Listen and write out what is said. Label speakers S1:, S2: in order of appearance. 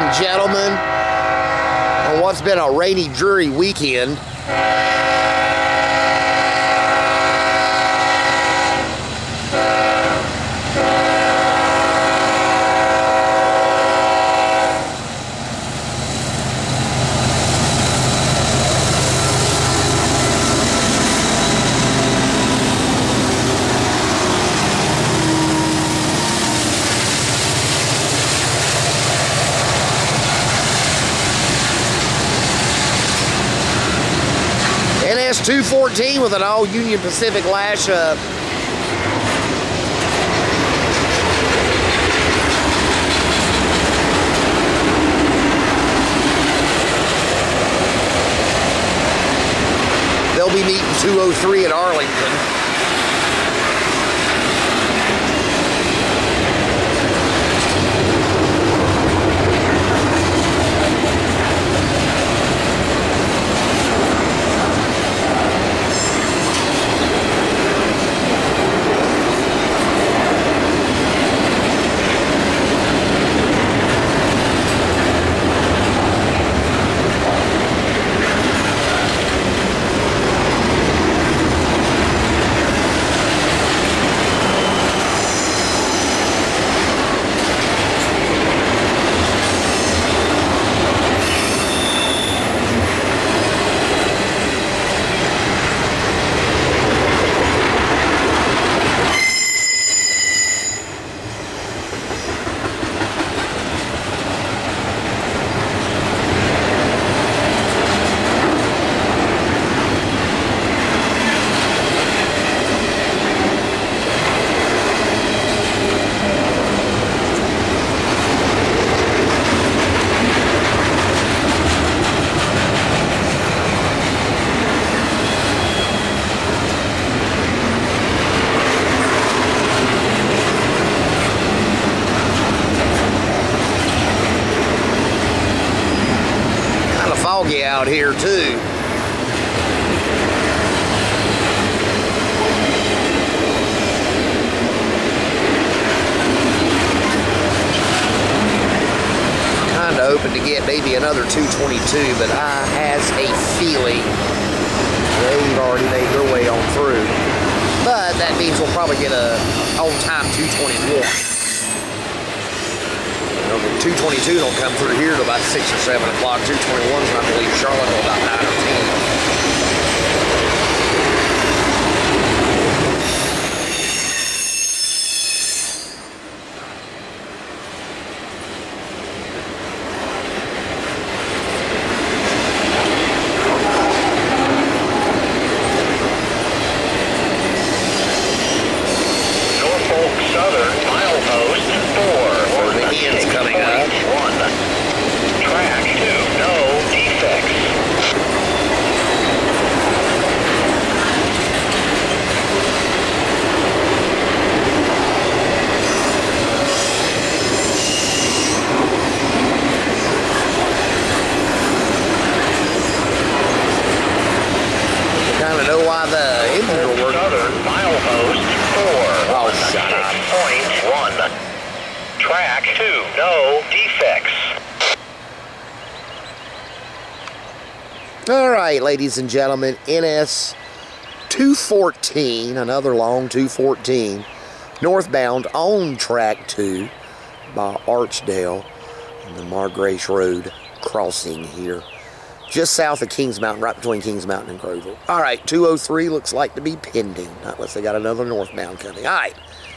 S1: and gentlemen, on what's been a rainy, dreary weekend. NS214 with an all Union Pacific lash up. They'll be meeting 203 at Arlington. Foggy out here too. Kind of hoping to get maybe another 222, but I has a feeling they've already made their way on through. But that means we'll probably get a on-time 221. 222 don't come through here till about 6 or 7 o'clock. 221's not to leave Charlotte till about 9 or 10.
S2: Norfolk Southern milepost 4.
S1: Or the end's coming up.
S2: Track 2, no defects.
S1: Kind of know why the engine will work.
S2: Southern milepost 4.
S1: Oh, shut up.
S2: Point 1. Track 2, no defects.
S1: All right, ladies and gentlemen, NS214, another long 214, northbound on track 2 by Archdale and the Margrace Road crossing here, just south of Kings Mountain, right between Kings Mountain and Groveville. All right, 203 looks like to be pending, unless they got another northbound coming. All right,